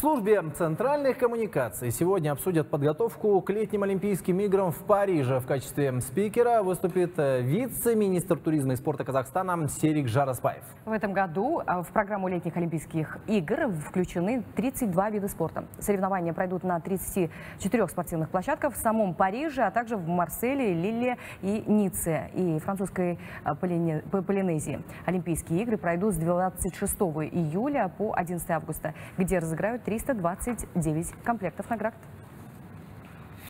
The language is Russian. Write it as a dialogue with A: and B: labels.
A: службе центральных коммуникаций сегодня обсудят подготовку к летним Олимпийским играм в Париже. В качестве спикера выступит вице-министр туризма и спорта Казахстана Серик Жараспаев.
B: В этом году в программу летних Олимпийских игр включены 32 вида спорта. Соревнования пройдут на 34 спортивных площадках в самом Париже, а также в Марселе, Лилле и Ницце и французской Полинезии. Олимпийские игры пройдут с 26 июля по 11 августа, где разыграют 329 комплектов наград.